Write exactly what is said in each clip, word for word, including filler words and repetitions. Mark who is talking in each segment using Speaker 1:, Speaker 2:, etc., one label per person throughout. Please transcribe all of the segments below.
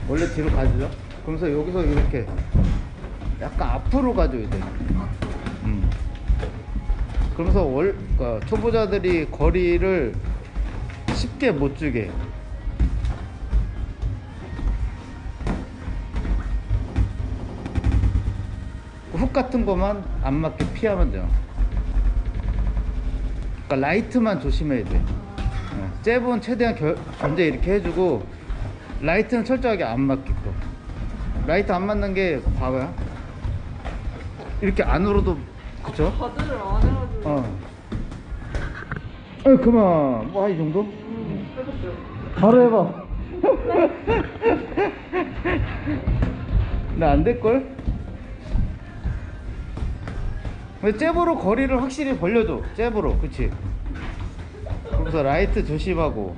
Speaker 1: 원래 뒤로 가죠. 그러면서 여기서 이렇게 약간 앞으로 가줘야 돼. 음. 그러면서 월, 그러니까 초보자들이 거리를 쉽게 못 주게. 훅 같은 거만 안 맞게 피하면 돼요. 그러니까 라이트만 조심해야 돼. 어, 잽은 최대한 결, 견제 이렇게 해주고 라이트는 철저하게 안 맞게끔. 라이트 안 맞는 게 봐봐요. 이렇게 안으로도 그쵸?
Speaker 2: 가드를 안 해가지고.
Speaker 1: 어. 아 그만. 뭐 이 정도?
Speaker 2: 음, 해볼게요.
Speaker 1: 바로 해봐. 나 안 될걸? 근데 잽으로 거리를 확실히 벌려줘. 잽으로. 그치? 그래서 라이트 조심하고.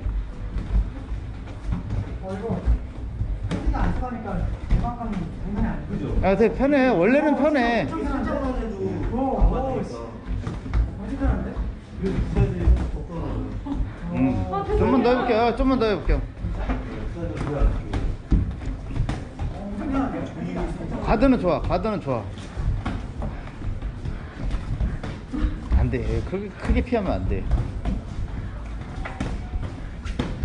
Speaker 3: 어, 이거 크기가 안 좋아하니까 대박감이 장난이 아니야. 그죠?
Speaker 1: 아 되게 편해. 원래는 편해.
Speaker 3: 살짝만 해도
Speaker 4: 어,
Speaker 3: 안 맞으니까. 어지간한데?
Speaker 4: 그래서 부사들이 덕분에
Speaker 1: 음. 좀만 더 해볼게요. 좀만 더 해볼게요.
Speaker 4: 부사들 그래 안
Speaker 3: 엄청 편한데?
Speaker 1: 가드는 좋아. 가드는 좋아. 안 돼. 크게, 크게 피하면 안 돼.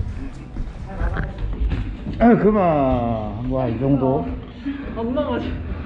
Speaker 1: 아 그만. 뭐 이 정도.
Speaker 2: 안 나가지.